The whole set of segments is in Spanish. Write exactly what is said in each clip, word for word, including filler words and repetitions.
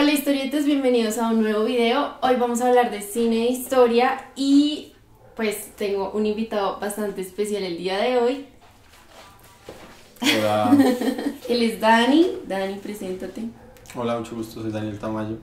Hola historietas, bienvenidos a un nuevo video. Hoy vamos a hablar de cine e historia y pues tengo un invitado bastante especial el día de hoy. Hola. Él es Dani. Dani, preséntate. Hola, mucho gusto, soy Daniel Tamayo.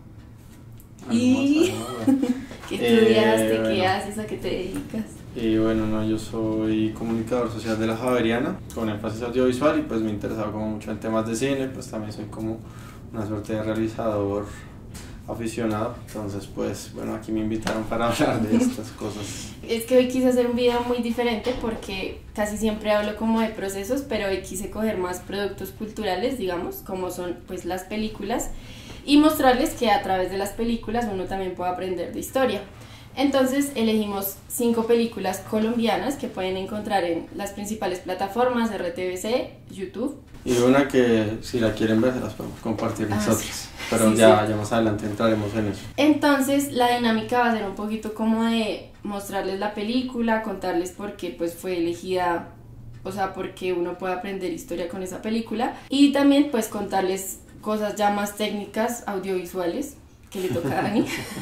¿Y qué estudiaste? Eh, ¿Qué bueno. haces? ¿A qué te dedicas? Y bueno, no, yo soy comunicador social de la Javeriana, con énfasis audiovisual, y pues me he interesado como mucho en temas de cine, pues también soy como una suerte de realizador aficionado, entonces pues bueno, aquí me invitaron para hablar de estas cosas. Es que hoy quise hacer un video muy diferente porque casi siempre hablo como de procesos, pero hoy quise coger más productos culturales, digamos, como son pues las películas, y mostrarles que a través de las películas uno también puede aprender de historia. Entonces elegimos cinco películas colombianas que pueden encontrar en las principales plataformas, R T V C, YouTube. Y una que si la quieren ver se las podemos compartir Ah, nosotros, sí. pero Sí, ya, sí. ya más adelante entraremos en eso. Entonces la dinámica va a ser un poquito como de mostrarles la película, contarles por qué pues fue elegida, o sea, por qué uno puede aprender historia con esa película, y también pues contarles cosas ya más técnicas, audiovisuales, que le toca a Dani.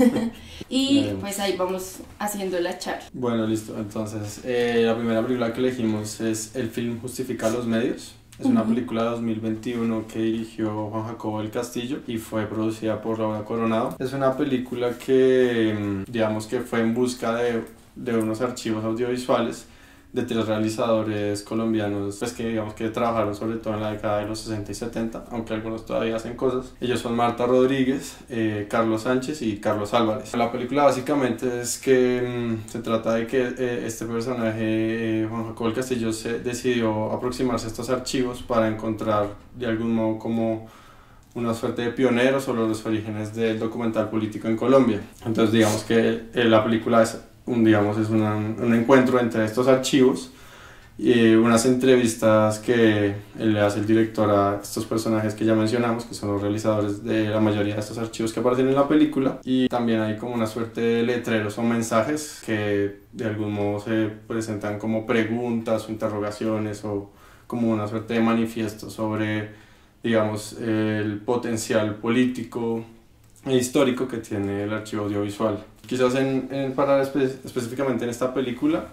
Y pues ahí vamos haciendo la charla. Bueno, listo. Entonces, eh, la primera película que elegimos es El film justifica los medios. Es una Ujú. película de dos mil veintiuno que dirigió Juan Jacobo del Castillo y fue producida por Laura Coronado. Es una película que, mm, digamos que fue en busca de, de unos archivos audiovisuales de tres realizadores colombianos, pues que digamos que trabajaron sobre todo en la década de los sesenta y setenta, aunque algunos todavía hacen cosas. Ellos son Marta Rodríguez, eh, Carlos Sánchez y Carlos Álvarez. La película básicamente es que mmm, se trata de que eh, este personaje, eh, Juan Jacobo del Castillo, se decidió aproximarse a estos archivos para encontrar de algún modo como una suerte de pionero sobre los orígenes del documental político en Colombia. Entonces digamos que eh, la película es un, digamos, es una, un encuentro entre estos archivos y unas entrevistas que le hace el director a estos personajes que ya mencionamos, que son los realizadores de la mayoría de estos archivos que aparecen en la película, y también hay como una suerte de letreros o mensajes que de algún modo se presentan como preguntas o interrogaciones o como una suerte de manifiesto sobre, digamos, el potencial político e histórico que tiene el archivo audiovisual. Quizás en, en parar espe específicamente en esta película,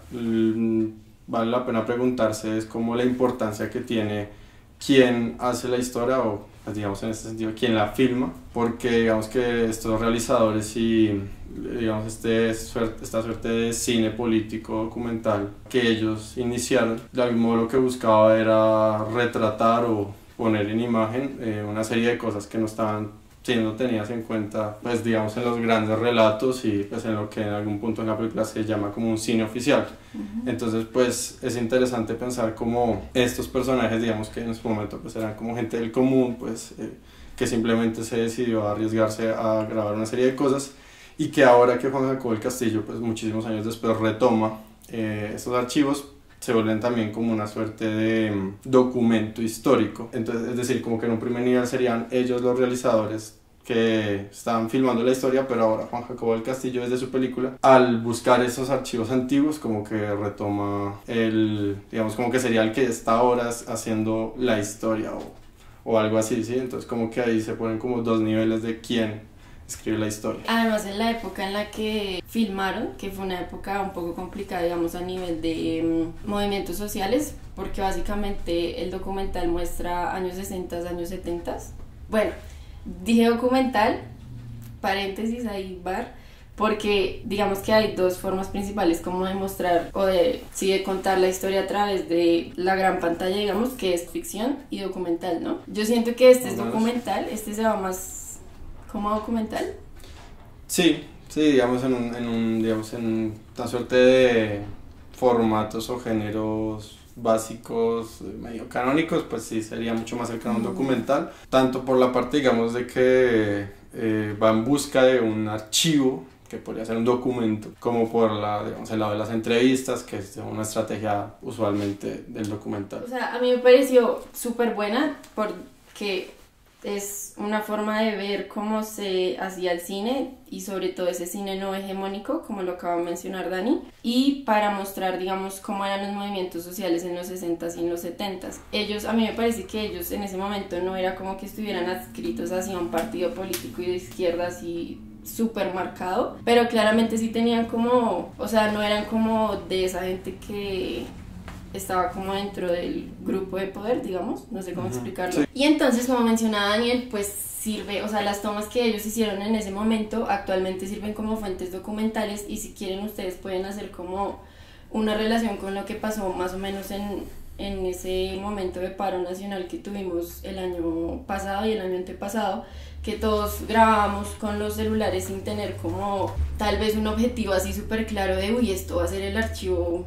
vale la pena preguntarse es como la importancia que tiene quién hace la historia o, pues, digamos en este sentido, quién la filma, porque digamos que estos realizadores y digamos este, esta suerte de cine político documental que ellos iniciaron, de algún modo lo que buscaba era retratar o poner en imagen eh, una serie de cosas que no estaban siendo tenidas en cuenta, pues digamos en los grandes relatos y pues en lo que en algún punto en la película se llama como un cine oficial. Uh-huh. Entonces pues es interesante pensar cómo estos personajes, digamos que en su momento pues eran como gente del común, pues eh, que simplemente se decidió a arriesgarse a grabar una serie de cosas, y que ahora que Juan Jacobo del Castillo pues muchísimos años después retoma eh, estos archivos, se vuelven también como una suerte de um, documento histórico. Entonces, es decir, como que en un primer nivel serían ellos los realizadores que estaban filmando la historia, pero ahora Juan Jacobo del Castillo, desde su película, al buscar esos archivos antiguos, como que retoma el, digamos, como que sería el que está ahora haciendo la historia o, o algo así, ¿sí? Entonces como que ahí se ponen como dos niveles de quién escribe la historia. Además, en la época en la que filmaron, que fue una época un poco complicada, digamos, a nivel de um, movimientos sociales, porque básicamente el documental muestra años sesenta, años setenta. Bueno, dije documental, paréntesis ahí, bar, porque digamos que hay dos formas principales como de mostrar o de, sí, de contar la historia a través de la gran pantalla, digamos, que es ficción y documental, ¿no? Yo siento que este es documental, este se va más como documental. Sí, sí, digamos en, un, en, un, digamos en una suerte de formatos o géneros básicos, medio canónicos, pues sí, sería mucho más cercano a un documental, tanto por la parte, digamos, de que eh, va en busca de un archivo, que podría ser un documento, como por la, digamos, el lado de las entrevistas, que es una estrategia usualmente del documental. O sea, a mí me pareció súper buena porque Es una forma de ver cómo se hacía el cine y sobre todo ese cine no hegemónico, como lo acaba de mencionar Dani, y para mostrar, digamos, cómo eran los movimientos sociales en los sesentas y en los setentas. Ellos, a mí me parece que ellos en ese momento no era como que estuvieran adscritos hacia un partido político y de izquierda así súper marcado, pero claramente sí tenían como, o sea, no eran como de esa gente que estaba como dentro del grupo de poder, digamos, no sé cómo uh-huh. explicarlo. Sí. Y entonces, como mencionaba Daniel, pues sirve, o sea, las tomas que ellos hicieron en ese momento actualmente sirven como fuentes documentales y si quieren ustedes pueden hacer como una relación con lo que pasó más o menos en, en ese momento de paro nacional que tuvimos el año pasado y el año antepasado, que todos grabábamos con los celulares sin tener como tal vez un objetivo así súper claro de uy, esto va a ser el archivo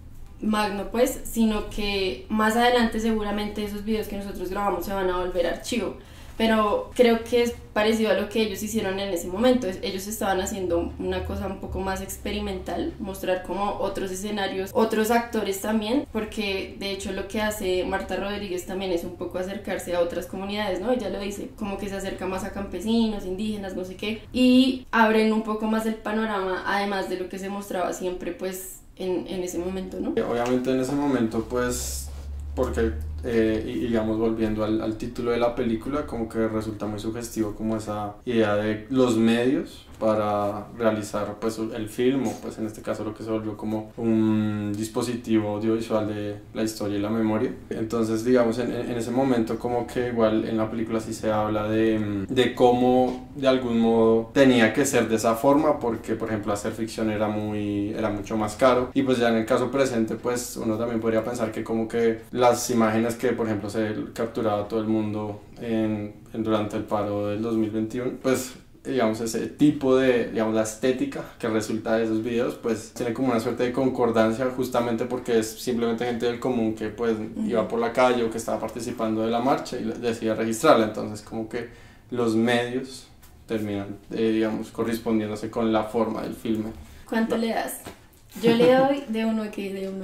magno pues, sino que más adelante seguramente esos videos que nosotros grabamos se van a volver archivo, pero creo que es parecido a lo que ellos hicieron en ese momento. Ellos estaban haciendo una cosa un poco más experimental, mostrar como otros escenarios, otros actores también, porque de hecho lo que hace Marta Rodríguez también es un poco acercarse a otras comunidades, ¿no? Ella lo dice, como que se acerca más a campesinos, indígenas, no sé qué, y abren un poco más el panorama, además de lo que se mostraba siempre pues En, en ese momento, ¿no? Obviamente en ese momento, pues, porque, eh, y, digamos, volviendo al, al título de la película, como que resulta muy sugestivo como esa idea de los medios para realizar, pues, el film, o pues en este caso lo que se volvió como un dispositivo audiovisual de la historia y la memoria. Entonces, digamos, en, en ese momento como que igual en la película sí se habla de, de cómo de algún modo tenía que ser de esa forma, porque, por ejemplo, hacer ficción era, muy, era mucho más caro, y pues ya en el caso presente, pues uno también podría pensar que como que las imágenes que, por ejemplo, se capturaba todo el mundo en, en durante el paro del dos mil veintiuno, pues digamos ese tipo de, digamos, la estética que resulta de esos videos, pues tiene como una suerte de concordancia justamente porque es simplemente gente del común que pues uh-huh. iba por la calle o que estaba participando de la marcha y decía registrarla, entonces como que los medios terminan, eh, digamos, correspondiéndose con la forma del filme. ¿Cuánto no. le das? Yo le doy de uno a que de uno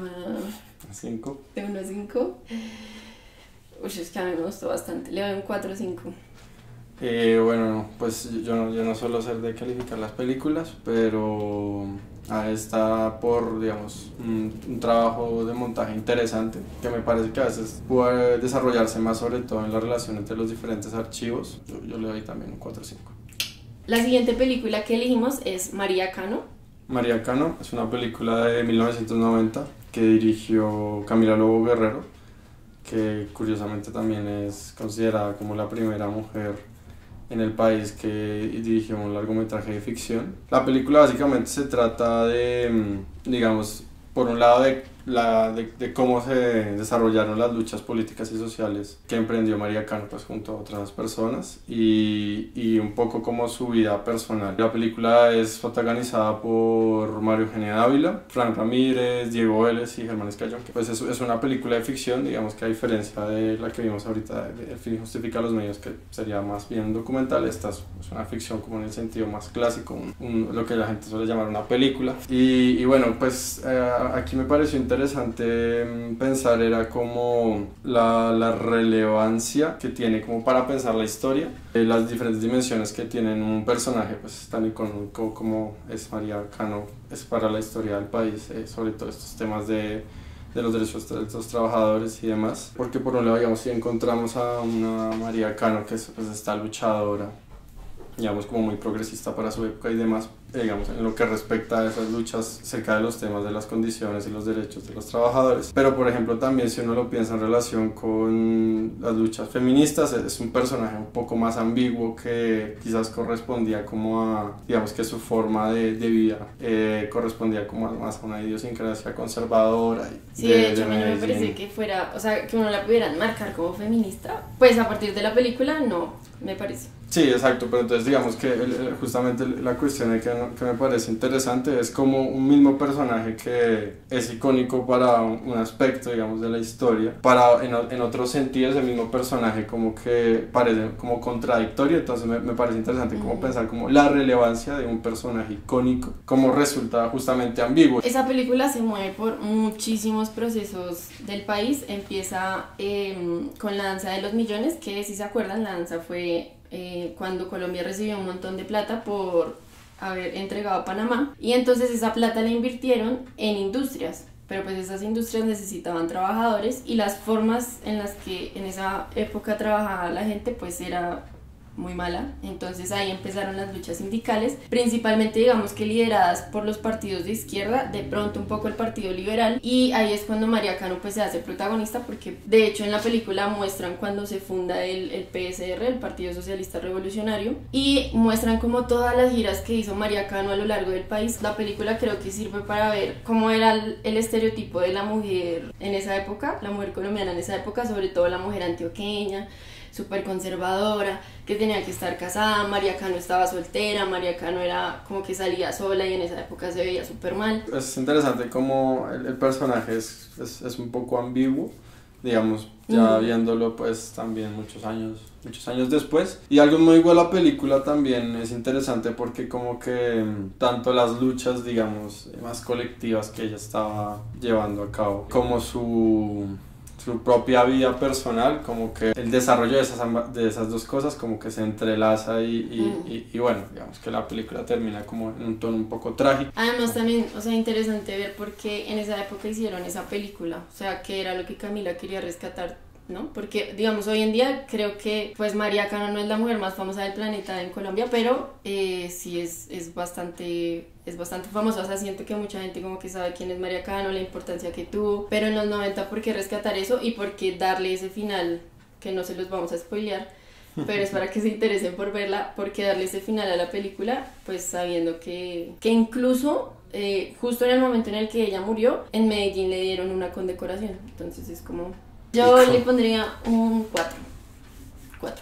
a cinco. De uno a cinco. Uy, es que a mí me gustó bastante, le doy un cuatro o cinco. Eh, bueno, pues yo no, yo no suelo ser de calificar las películas, pero ah, está por, digamos, un, un trabajo de montaje interesante, que me parece que a veces puede desarrollarse más sobre todo en la relación entre los diferentes archivos. Yo, yo le doy también un cuatro o cinco. La siguiente película que elegimos es María Cano. María Cano es una película de mil novecientos noventa que dirigió Camila Lobo Guerrero, que curiosamente también es considerada como la primera mujer en el país que dirigió un largometraje de ficción. La película básicamente se trata de, digamos, por un lado de, la, de, de cómo se desarrollaron las luchas políticas y sociales que emprendió María Cano pues, junto a otras personas y, y un poco como su vida personal. La película es protagonizada por María Eugenia Dávila, Frank Ramírez, Diego Vélez y Germán Escayón. Pues es, es una película de ficción, digamos que a diferencia de la que vimos ahorita, El fin justifica los medios, que sería más bien documental. Esta es una ficción como en el sentido más clásico, un, un, lo que la gente suele llamar una película. Y, y bueno, pues eh, aquí me pareció interesante pensar era como la, la relevancia que tiene como para pensar la historia, eh, las diferentes dimensiones que tienen un personaje pues tan icónico como es María Cano es para la historia del país, eh, sobre todo estos temas de de los derechos de los trabajadores y demás, porque por un lado digamos si encontramos a una María Cano que es pues, esta luchadora, digamos como muy progresista para su época y demás, digamos en lo que respecta a esas luchas cerca de los temas de las condiciones y los derechos de los trabajadores, pero por ejemplo también si uno lo piensa en relación con las luchas feministas, es un personaje un poco más ambiguo que quizás correspondía como a, digamos que su forma de, de vida eh, correspondía como más a una idiosincrasia conservadora y sí, de, de hecho de a mí no me parece que fuera, o sea, que uno la pudieran marcar como feminista, pues a partir de la película no, me parece. Sí, exacto, pero entonces digamos que el- el- justamente la cuestión de que, no- que me parece interesante es como un mismo personaje que es icónico para un, un aspecto, digamos, de la historia, para en, o- en otros sentidos el mismo personaje como que parece como contradictorio, entonces me, me parece interesante como Ujú. pensar como la relevancia de un personaje icónico, como resulta justamente ambiguo. Esa película se mueve por muchísimos procesos del país. Empieza eh, con la danza de los millones, que si se acuerdan, la danza fue eh, cuando Colombia recibió un montón de plata por haber entregado a Panamá. Y entonces esa plata la invirtieron en industrias. Pero pues esas industrias necesitaban trabajadores y las formas en las que en esa época trabajaba la gente pues era muy mala. Entonces ahí empezaron las luchas sindicales, principalmente digamos que lideradas por los partidos de izquierda, de pronto un poco el Partido Liberal, y ahí es cuando María Cano pues se hace protagonista, porque de hecho en la película muestran cuando se funda el, el P S R, el Partido Socialista Revolucionario, y muestran como todas las giras que hizo María Cano a lo largo del país. La película creo que sirve para ver cómo era el, el estereotipo de la mujer en esa época, la mujer colombiana en esa época, sobre todo la mujer antioqueña, súper conservadora, que tenía que estar casada. María Cano estaba soltera, María Cano era como que salía sola y en esa época se veía súper mal. Es interesante como el, el personaje es, es, es un poco ambiguo, digamos, ya Mm. viéndolo pues también muchos años, muchos años después. Y algo muy igual a la película también es interesante porque como que mm, tanto las luchas, digamos, más colectivas que ella estaba llevando a cabo, como su su propia vida personal, como que el desarrollo de esas, amba- de esas dos cosas como que se entrelaza y, y, Mm. y, y bueno, digamos que la película termina como en un tono un poco trágico. Además también, o sea, interesante ver por qué en esa época hicieron esa película, o sea, qué era lo que Camila quería rescatar, ¿no? Porque, digamos, hoy en día creo que, pues, María Cano no es la mujer más famosa del planeta en Colombia, pero eh, sí es, es bastante, es bastante famosa, o sea, siento que mucha gente como que sabe quién es María Cano, la importancia que tuvo, pero en los noventa, ¿por qué rescatar eso? Y por qué darle ese final, que no se los vamos a spoilear, pero es para que se interesen por verla, porque darle ese final a la película, pues sabiendo que, que incluso eh, justo en el momento en el que ella murió, en Medellín le dieron una condecoración, entonces es como... Yo Hijo. le pondría un cuatro. cuatro.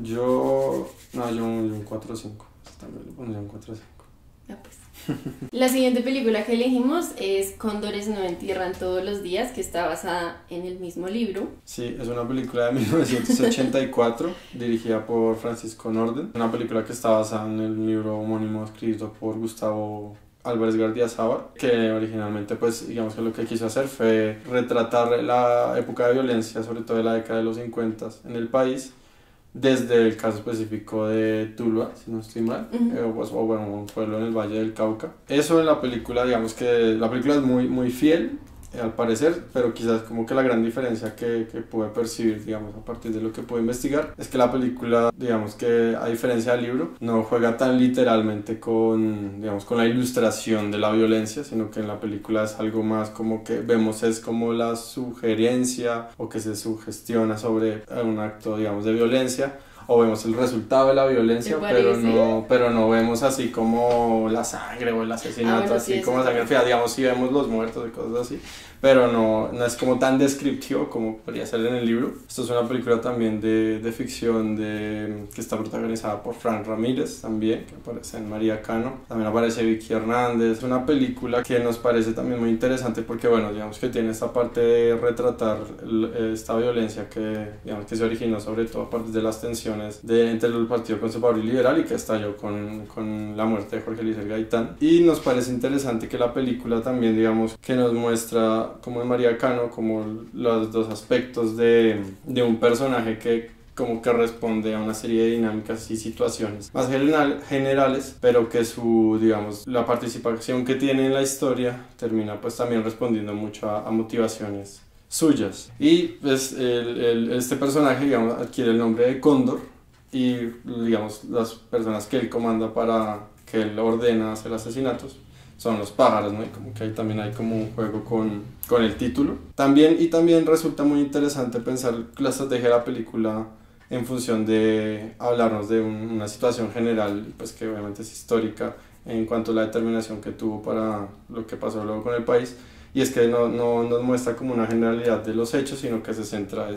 Yo, no, yo, yo un cuatro o cinco, también le pondría un cuatro o cinco. Ya pues. La siguiente película que elegimos es Cóndores no entierran todos los días, que está basada en el mismo libro. Sí, es una película de mil novecientos ochenta y cuatro, dirigida por Francisco Norden, una película que está basada en el libro homónimo escrito por Gustavo Álvarez Gardiazabal, que originalmente pues digamos que lo que quiso hacer fue retratar la época de violencia, sobre todo de la década de los cincuenta en el país, desde el caso específico de Tuluá, si no estoy mal, Uh-huh. eh, o, pues, o bueno, un pueblo en el Valle del Cauca. Eso en la película, digamos que la película es muy, muy fiel, eh, al parecer, pero quizás como que la gran diferencia que, que pude percibir, digamos, a partir de lo que pude investigar, es que la película, digamos que a diferencia del libro, no juega tan literalmente con, digamos, con la ilustración de la violencia, sino que en la película es algo más como que vemos es como la sugerencia o que se sugestiona sobre un acto, digamos, de violencia, o vemos el resultado de la violencia, ¿Te pero parece? no, pero no vemos así como la sangre o el asesinato, Ah, bueno, así sí, como eso la sangre fría, digamos, sí vemos los muertos y cosas así, pero no, no es como tan descriptivo como podría ser en el libro. Esto es una película también de, de ficción de, que está protagonizada por Fran Ramírez también, que aparece en María Cano, también aparece Vicky Hernández. Es una película que nos parece también muy interesante porque, bueno, digamos que tiene esta parte de retratar el- esta violencia que, digamos, que se originó sobre todo a partir de las tensiones de, entre el Partido Conservador y Liberal y que estalló con, con la muerte de Jorge Eliezer Gaitán. Y nos parece interesante que la película también, digamos, que nos muestra como en María Cano, como los dos aspectos de, de un personaje que como que responde a una serie de dinámicas y situaciones más general, generales, pero que su, digamos, la participación que tiene en la historia termina pues también respondiendo mucho a, a motivaciones suyas. Y pues el, el, este personaje, digamos, adquiere el nombre de Cóndor y, digamos, las personas que él comanda para que él ordena hacer asesinatos son los pájaros, ¿no? Y como que ahí también hay como un juego con, con el título. También, y también resulta muy interesante pensar la estrategia de la película en función de hablarnos de un, una situación general, pues que obviamente es histórica en cuanto a la determinación que tuvo para lo que pasó luego con el país. Y es que no, no nos muestra como una generalidad de los hechos, sino que se centra es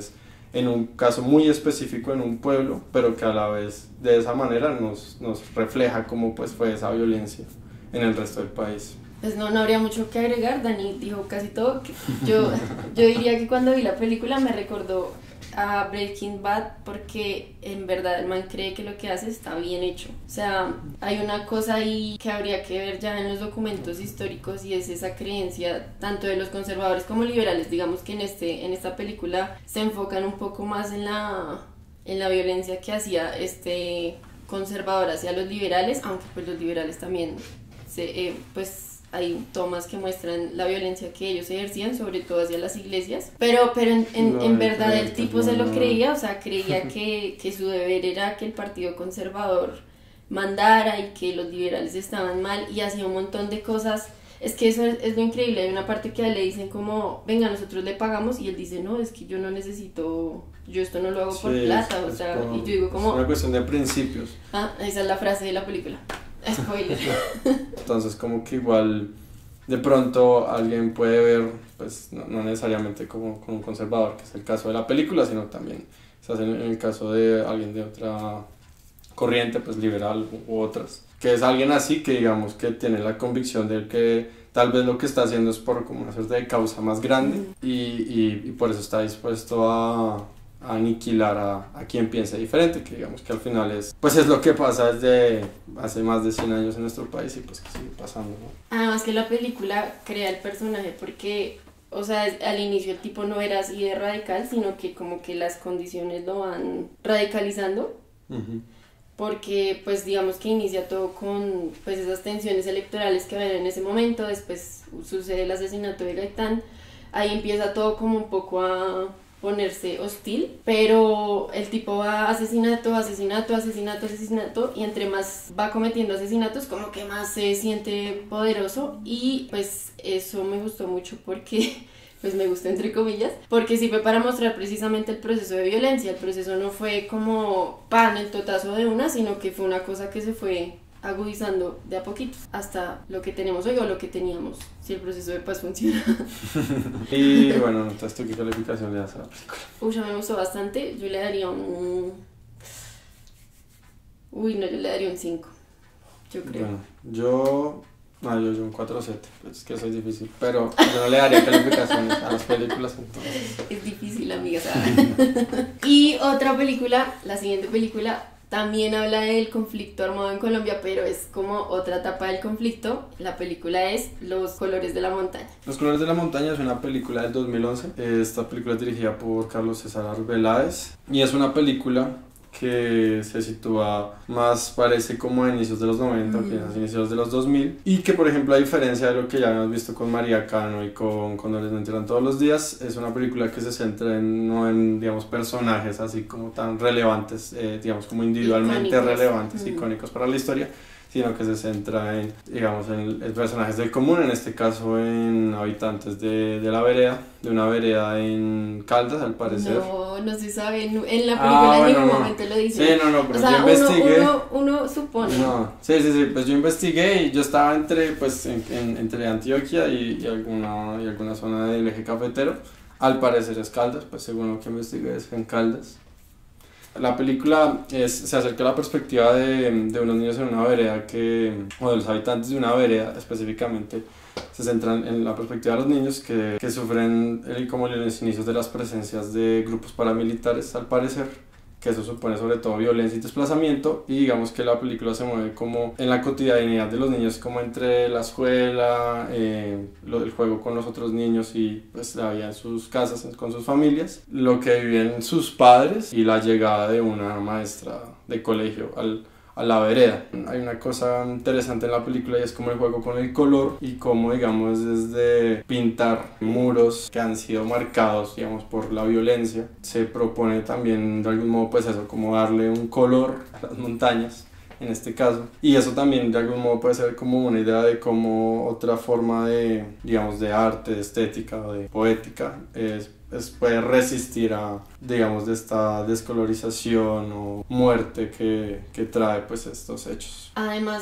en un caso muy específico en un pueblo, pero que a la vez de esa manera nos, nos refleja cómo pues fue esa violencia en el resto del país. Pues no, no habría mucho que agregar, Dani dijo casi todo. Yo, yo diría que cuando vi la película me recordó a Breaking Bad porque en verdad el man cree que lo que hace está bien hecho. O sea, hay una cosa ahí que habría que ver ya en los documentos históricos y es esa creencia tanto de los conservadores como liberales. Digamos que en, este, en esta película se enfocan un poco más en la, en la violencia que hacía este conservador hacia los liberales, aunque pues los liberales también se, eh, pues hay tomas que muestran la violencia que ellos ejercían, sobre todo hacia las iglesias, pero, pero en, en, no, en verdad el tipo se lo creía, o sea, creía que, que su deber era que el partido conservador mandara y que los liberales estaban mal y hacía un montón de cosas. Es que eso es, es lo increíble, hay una parte que a él le dicen como, venga, nosotros le pagamos, y él dice, no, es que yo no necesito, yo esto no lo hago sí, por plata, o sea, como, y yo digo como... Es una cuestión de principios. Ah, esa es la frase de la película. Spoiler. Entonces como que igual de pronto alguien puede ver, pues no, no necesariamente como, como un conservador, que es el caso de la película, sino también se hace en el caso de alguien de otra corriente, pues liberal u, u otras, que es alguien así que digamos que tiene la convicción de que tal vez lo que está haciendo es por como una suerte de causa más grande mm. y, y, y por eso está dispuesto a a aniquilar a, a quien piense diferente, que digamos que al final es pues es lo que pasa desde hace más de cien años en nuestro país y pues que sigue pasando, ¿no? Además que la película crea el personaje porque, o sea, al inicio el tipo no era así de radical, sino que como que las condiciones lo van radicalizando, uh-huh. Porque pues digamos que inicia todo con pues esas tensiones electorales que ven en ese momento, después sucede el asesinato de Gaitán, ahí empieza todo como un poco a ponerse hostil, pero el tipo va asesinato, asesinato, asesinato, asesinato, y entre más va cometiendo asesinatos como que más se siente poderoso, y pues eso me gustó mucho porque pues me gustó entre comillas, porque sí fue para mostrar precisamente el proceso de violencia. El proceso no fue como pan el totazo de una, sino que fue una cosa que se fue agudizando de a poquito hasta lo que tenemos hoy o lo que teníamos, si el proceso de paz funciona. Y bueno, entonces ¿tú qué calificación le das a la película? Uy, ya me gustó bastante, yo le daría un... Uy, no, yo le daría un cinco, yo creo. Bueno, yo... No, yo, yo un cuatro siete, pues es que soy difícil, pero yo no le daría calificaciones a las películas, entonces... Es difícil, amiga, ¿sabes? Y otra película, la siguiente película... También habla del conflicto armado en Colombia, pero es como otra etapa del conflicto. La película es Los colores de la montaña. Los colores de la montaña es una película del dos mil once. Esta película es dirigida por Carlos César Arbeláez y es una película que se sitúa más, parece como a inicios de los noventa, mm. quizás inicios de los dos mil, y que por ejemplo a diferencia de lo que ya hemos visto con María Cano y con Cuando les entierran todos los días, es una película que se centra en, no en digamos personajes así como tan relevantes, eh, digamos como individualmente icónicos. relevantes, mm. icónicos para la historia, sino que se centra en, digamos, en, en personajes del común, en este caso en habitantes de, de la vereda, de una vereda en Caldas, al parecer. No, no se sabe, en la película ah, en bueno, ningún no. momento lo dice. Sí, no, no, pero o sea, yo investigué. Uno, uno, uno supone. No, sí, sí, sí, pues yo investigué y yo estaba entre, pues, en, en, entre Antioquia y, y, alguna, y alguna zona del eje cafetero. Al parecer es Caldas, pues según lo que investigué es en Caldas. La película es, se acerca a la perspectiva de, de unos niños en una vereda que, o de los habitantes de una vereda específicamente, se centran en la perspectiva de los niños que, que sufren el, como los inicios de las presencias de grupos paramilitares al parecer, que eso supone sobre todo violencia y desplazamiento, y digamos que la película se mueve como en la cotidianidad de los niños, como entre la escuela, eh, lo del juego con los otros niños y pues la vida en sus casas con sus familias, lo que viven sus padres y la llegada de una maestra de colegio al a la vereda. Hay una cosa interesante en la película y es como el juego con el color y cómo, digamos, desde pintar muros que han sido marcados, digamos, por la violencia, se propone también de algún modo, pues eso, como darle un color a las montañas en este caso, y eso también de algún modo puede ser como una idea de cómo otra forma de, digamos, de arte, de estética o de poética es Es, puede resistir a, digamos, de esta descolorización o muerte que, que trae pues estos hechos. Además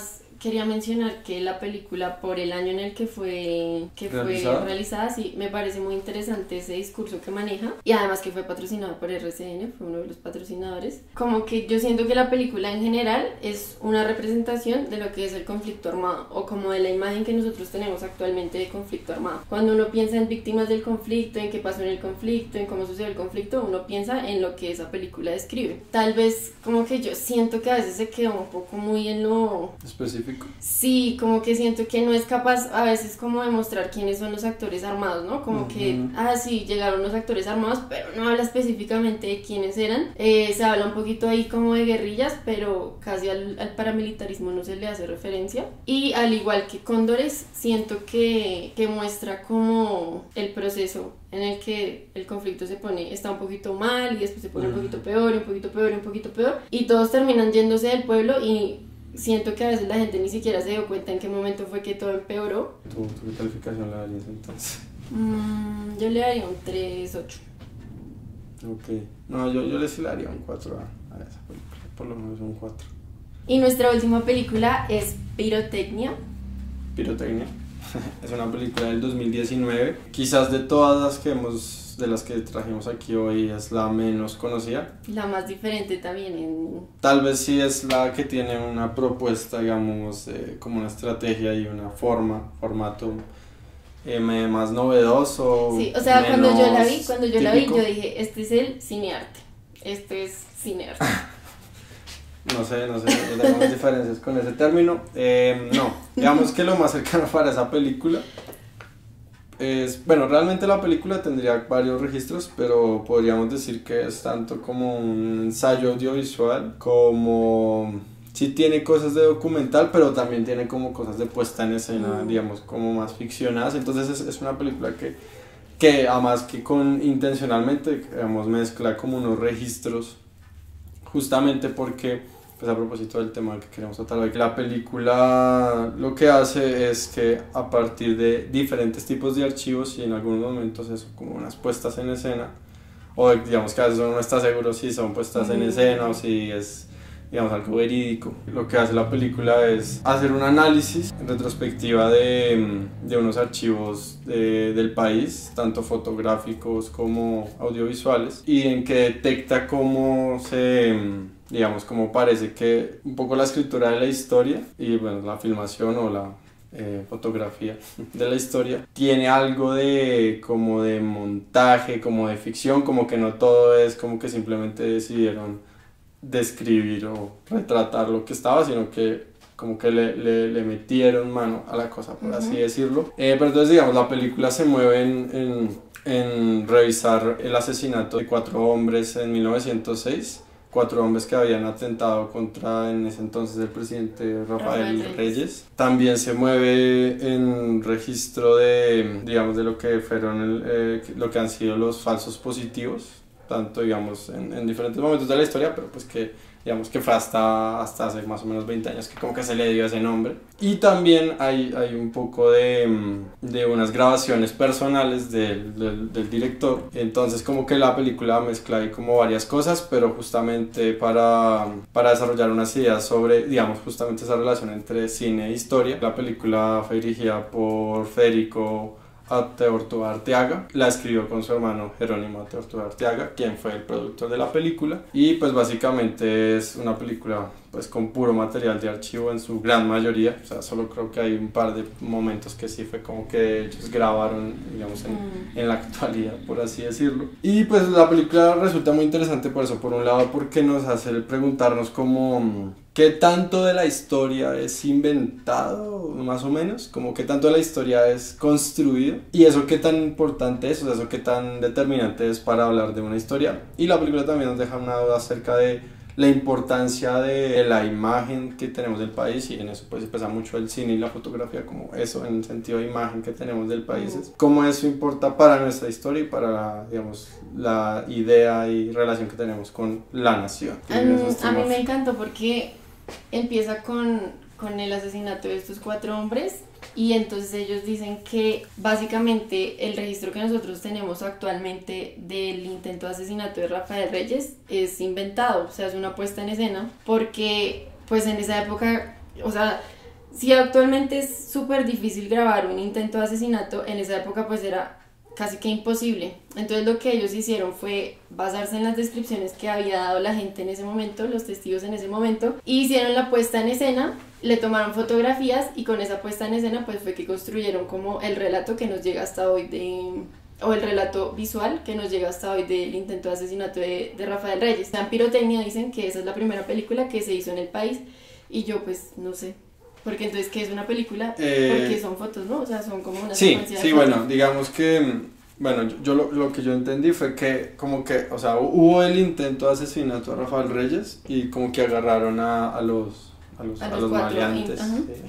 quería mencionar que la película, por el año en el que fue, que fue ¿Realizada? realizada, sí, me parece muy interesante ese discurso que maneja, y además que fue patrocinada por R C N, fue uno de los patrocinadores. Como que yo siento que la película en general es una representación de lo que es el conflicto armado, o como de la imagen que nosotros tenemos actualmente de conflicto armado. Cuando uno piensa en víctimas del conflicto, en qué pasó en el conflicto, en cómo sucedió el conflicto, uno piensa en lo que esa película describe. Tal vez como que yo siento que a veces se quedó un poco muy en lo específico. Sí, como que siento que no es capaz a veces como de mostrar quiénes son los actores armados, ¿no? Como uh-huh. que, ah, sí, llegaron los actores armados, pero no habla específicamente de quiénes eran. Eh, se habla un poquito ahí como de guerrillas, pero casi al, al paramilitarismo no se le hace referencia. Y al igual que Cóndores, siento que, que muestra como el proceso en el que el conflicto se pone, está un poquito mal y después se pone uh-huh. un poquito peor, y un poquito peor, y un poquito peor. Y todos terminan yéndose del pueblo y siento que a veces la gente ni siquiera se dio cuenta en qué momento fue que todo empeoró. ¿Tu, tu calificación la darías entonces? Mm, yo le daría un tres punto ocho. Ok. No, yo, yo le sí le daría un cuatro a, a esa película, por lo menos un cuatro. Y nuestra última película es Pirotecnia. Pirotecnia. Es una película del dos mil diecinueve. Quizás de todas las que hemos, de las que trajimos aquí hoy, es la menos conocida. La más diferente también en... Tal vez sí es la que tiene una propuesta, digamos, eh, como una estrategia y una forma, formato eh, más novedoso. Sí, o sea, cuando yo la vi, cuando yo típico. la vi, yo dije, este es el cinearte. Este es cinearte. No sé, no sé, no tenemos diferencias con ese término. Eh, no, digamos que lo más cercano para esa película es, bueno, realmente la película tendría varios registros, pero podríamos decir que es tanto como un ensayo audiovisual, como sí tiene cosas de documental, pero también tiene como cosas de puesta en escena, mm. digamos, como más ficcionadas. Entonces es, es una película que, que además que con intencionalmente, digamos, mezcla como unos registros, justamente porque, pues a propósito del tema que queremos tratar hoy, la película lo que hace es que a partir de diferentes tipos de archivos y en algunos momentos eso como unas puestas en escena, o digamos que a veces uno no está seguro si son puestas en escena o si es, digamos, algo verídico. Lo que hace la película es hacer un análisis en retrospectiva de, de unos archivos de, del país, tanto fotográficos como audiovisuales, y en que detecta cómo se, digamos, cómo parece que un poco la escritura de la historia y bueno, la filmación o la eh, fotografía de la historia tiene algo de como de montaje, como de ficción, como que no todo es como que simplemente decidieron describir o retratar lo que estaba, sino que como que le, le, le metieron mano a la cosa, por uh-huh. así decirlo. Eh, pero entonces, digamos, la película se mueve en, en, en revisar el asesinato de cuatro hombres en mil novecientos seis, cuatro hombres que habían atentado contra, en ese entonces, el presidente Rafael Reyes. Reyes. También se mueve en registro de, digamos, de lo que fueron, el, eh, lo que han sido los falsos positivos, tanto, digamos, en, en diferentes momentos de la historia, pero pues que, digamos, que fue hasta, hasta hace más o menos veinte años que como que se le dio ese nombre. Y también hay, hay un poco de, de unas grabaciones personales del, del, del director. Entonces como que la película mezcla ahí como varias cosas, pero justamente para, para desarrollar unas ideas sobre, digamos, justamente esa relación entre cine e historia. La película fue dirigida por Federico Ateortúa Arteaga, la escribió con su hermano Jerónimo Ateortúa Arteaga, quien fue el productor de la película, y pues básicamente es una película pues con puro material de archivo en su gran mayoría, o sea, solo creo que hay un par de momentos que sí fue como que ellos grabaron, digamos, en, mm. en la actualidad, por así decirlo. Y pues la película resulta muy interesante por eso, por un lado porque nos hace preguntarnos como qué tanto de la historia es inventado, más o menos, como qué tanto de la historia es construido, y eso qué tan importante es, o sea, eso qué tan determinante es para hablar de una historia. Y la película también nos deja una duda acerca de la importancia de la imagen que tenemos del país, y en eso pues se pesa mucho el cine y la fotografía, como eso en el sentido de imagen que tenemos del país, es cómo eso importa para nuestra historia y para, digamos, la idea y relación que tenemos con la nación. Um, a mí me encantó porque empieza con, con el asesinato de estos cuatro hombres, y entonces ellos dicen que básicamente el registro que nosotros tenemos actualmente del intento de asesinato de Rafael Reyes es inventado, o sea, es una puesta en escena, porque pues en esa época, o sea, si actualmente es súper difícil grabar un intento de asesinato, en esa época pues era casi que imposible. Entonces lo que ellos hicieron fue basarse en las descripciones que había dado la gente en ese momento, los testigos en ese momento, y hicieron la puesta en escena, le tomaron fotografías y con esa puesta en escena pues fue que construyeron como el relato que nos llega hasta hoy de... o el relato visual que nos llega hasta hoy del intento de asesinato de, de Rafael Reyes. En Pirotecnia dicen que esa es la primera película que se hizo en el país y yo pues no sé. Porque entonces, ¿qué es una película? Eh, Porque son fotos, ¿no? O sea, son como una sí, secuencia de sí, fotos. bueno, digamos que, bueno, yo, yo lo, lo que yo entendí fue que como que, o sea, hubo el intento de asesinato a Rafael Reyes y como que agarraron a, a los, a los, A a los los cuatro, maleantes in- eh,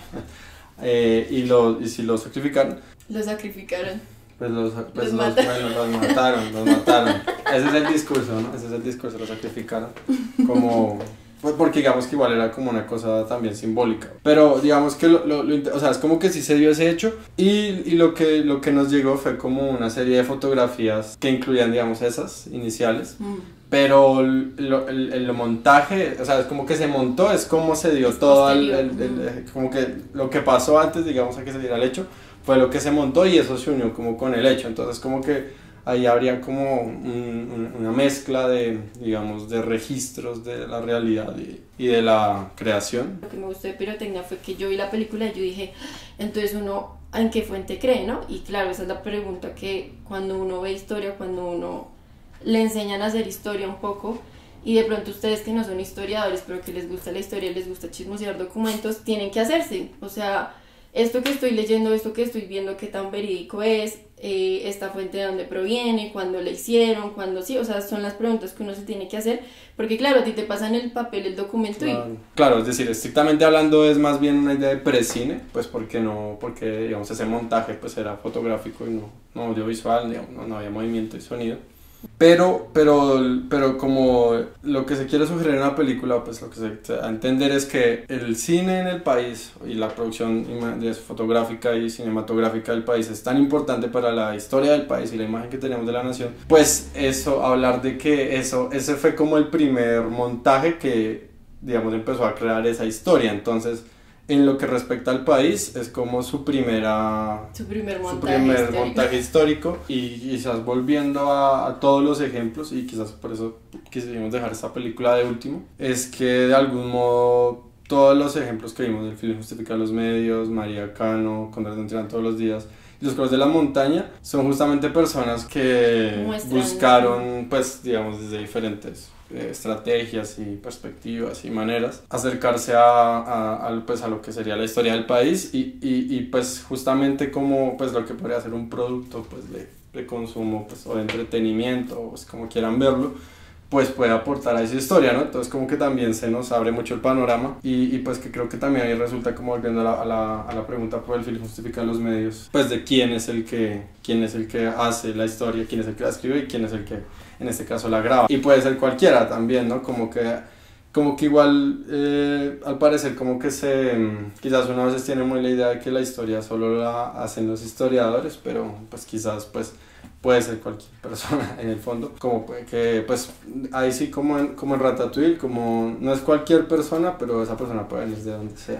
eh, y, lo, y si los sacrificaron, Los sacrificaron. pues los, pues Los los, mataron. bueno, los mataron, los mataron. Ese es el discurso, ¿no? Ese es el discurso, los sacrificaron como... Pues porque digamos que igual era como una cosa también simbólica. Pero digamos que lo, lo, lo, o sea, es como que sí se dio ese hecho y, y lo, que, lo que nos llegó fue como una serie de fotografías que incluían, digamos, esas iniciales. Mm. Pero lo, el, el montaje, o sea, es como que se montó, es como se dio es todo, el, el, el, el, como que lo que pasó antes, digamos, a que se diera el hecho, fue lo que se montó y eso se unió como con el hecho. Entonces como que ahí habría como un, una mezcla de, digamos, de registros de la realidad y, y de la creación. Lo que me gustó de Pirotecnia fue que yo vi la película y yo dije, entonces uno, ¿en qué fuente cree, no? Y claro, esa es la pregunta que cuando uno ve historia, cuando uno le enseñan a hacer historia un poco, y de pronto ustedes que no son historiadores, pero que les gusta la historia, les gusta chismosear documentos, tienen que hacerse, o sea... Esto que estoy leyendo, esto que estoy viendo, qué tan verídico es, eh, esta fuente de dónde proviene, cuándo la hicieron, cuándo sí, o sea, son las preguntas que uno se tiene que hacer, porque claro, a ti te pasan el papel, el documento claro. y... Claro, es decir, estrictamente hablando es más bien una idea de precine, pues porque no, porque digamos ese montaje pues era fotográfico y no, no audiovisual, digamos, no, no había movimiento y sonido. Pero, pero, pero como lo que se quiere sugerir en una película, pues lo que se da a entender es que el cine en el país y la producción fotográfica y cinematográfica del país es tan importante para la historia del país y la imagen que tenemos de la nación, pues eso, hablar de que eso, ese fue como el primer montaje que, digamos, empezó a crear esa historia. Entonces, en lo que respecta al país, es como su primera su primer montaje, su primer histórico. montaje histórico y quizás volviendo a, a todos los ejemplos y quizás por eso quisimos dejar esta película de último, es que de algún modo todos los ejemplos que vimos del film Justificar los Medios, María Cano, Condores de Tiran todos los días y Los Colores de la Montaña son justamente personas que Muestran. buscaron pues digamos desde diferentes estrategias y perspectivas y maneras acercarse a, a, a, pues, a lo que sería la historia del país y, y, y pues justamente como pues lo que podría ser un producto pues de, de consumo pues, o de entretenimiento pues como quieran verlo pues puede aportar a esa historia, ¿no? Entonces como que también se nos abre mucho el panorama y, y pues que creo que también ahí resulta como volviendo a la, a la, a la pregunta por el film Justificar los Medios, pues de quién es el que quién es el que hace la historia, quién es el que la escribe y quién es el que en este caso la graba. Y puede ser cualquiera también, ¿no? Como que, como que igual, eh, al parecer, como que se... Quizás una vez tiene muy la idea de que la historia solo la hacen los historiadores, pero pues quizás pues puede ser cualquier persona en el fondo. Como que pues ahí sí como en, como en Ratatouille, como no es cualquier persona, pero esa persona puede venir de donde sea.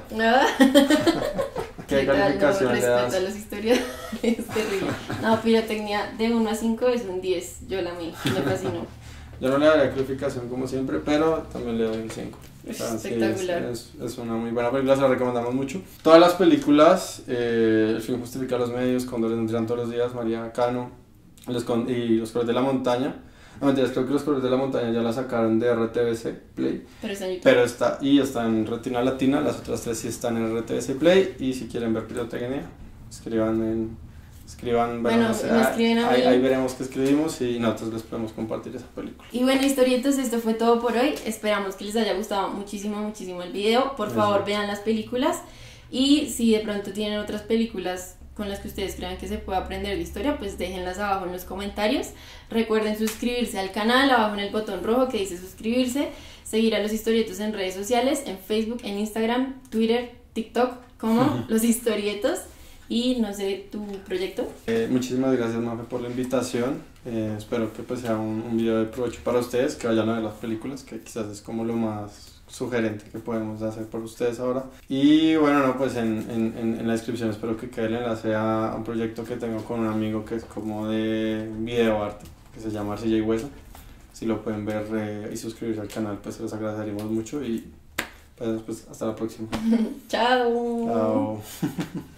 ¿Qué, ¿Qué calificación tal? No, le das? Respeto a los historiadores, es terrible. No, Pirotecnia de uno a cinco es un diez, yo la amé, me fascinó. Yo no le daría calificación como siempre, pero también le doy un cinco. Es espectacular. Sí, es, es, es una muy buena película, se la recomendamos mucho. Todas las películas, eh, el film Justificar los Medios, Condores de Tiran todos los días, María Cano los con, y Los Colores de la Montaña. No mentiras, creo que Los Colores de la Montaña ya la sacaron de R T V C Play. Pero está en YouTube. Pero está, y está en Retina Latina, las otras tres sí están en R T V C Play. Y si quieren ver Pirotecnia, escriban en... Escriban, bueno, bueno no sé, me escriben a ahí, mí. ahí veremos qué escribimos y nosotros les podemos compartir esa película. Y bueno, historietos, esto fue todo por hoy. Esperamos que les haya gustado muchísimo, muchísimo el video. Por Eso. favor, vean las películas. Y si de pronto tienen otras películas con las que ustedes crean que se puede aprender de historia, pues déjenlas abajo en los comentarios. Recuerden suscribirse al canal, abajo en el botón rojo que dice suscribirse. Seguir a los historietos en redes sociales, en Facebook, en Instagram, Twitter, TikTok, como Los Historietos. Y no sé, ¿tu proyecto? Eh, muchísimas gracias, Mafe, por la invitación. Eh, espero que pues sea un, un video de provecho para ustedes, que vayan a ver las películas, que quizás es como lo más sugerente que podemos hacer por ustedes ahora. Y bueno, no, pues en, en, en la descripción espero que quede el enlace a un proyecto que tengo con un amigo que es como de video arte, que se llama Arcilla y Hueso. Si lo pueden ver eh, y suscribirse al canal, pues se los agradeceríamos mucho y pues, pues hasta la próxima. Chao. Chao.